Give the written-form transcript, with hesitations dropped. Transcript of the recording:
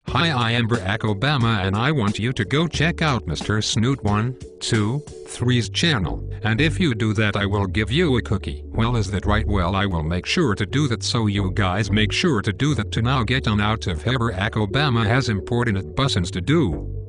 Hi, I am Barack Obama and I want you to go check out Mr. Snoot 123's channel, and if you do that I will give you a cookie. Well, is that right? Well, I will make sure to do that, so you guys make sure to do that to now get on out of here. Barack Obama has important business to do.